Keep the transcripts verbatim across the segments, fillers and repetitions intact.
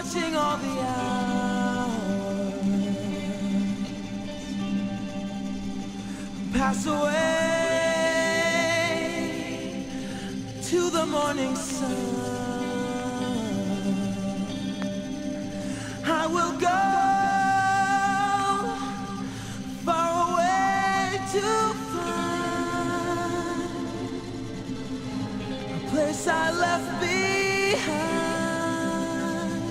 watching all the hours pass away to the morning sun. I will go far away to find a place I left behind.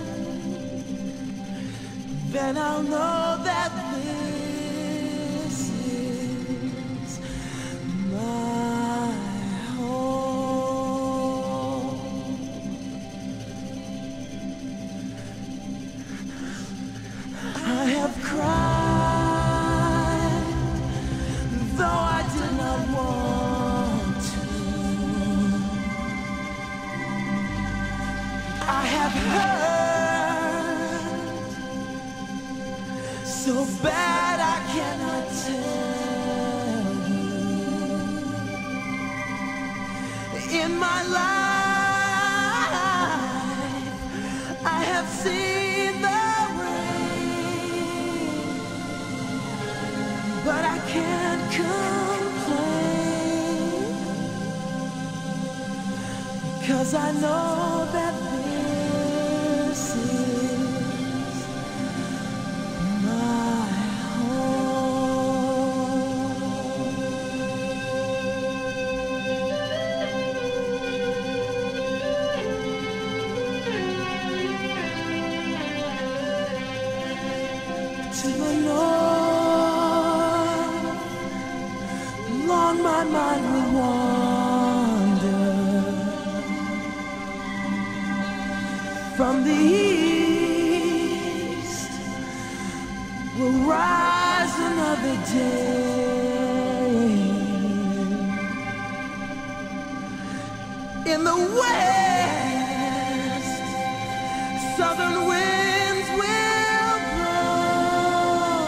Then I'll know that this is my home. I have cried, though I did not want to. I have hurt so bad I cannot tell you. In my life, I have seen the rain, but I can't complain, because I know that this is my home. To the north, long my mind will wander. From the east will rise another day. In the west, southern winds will blow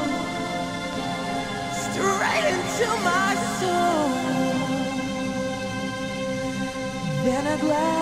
straight into my soul. Then at last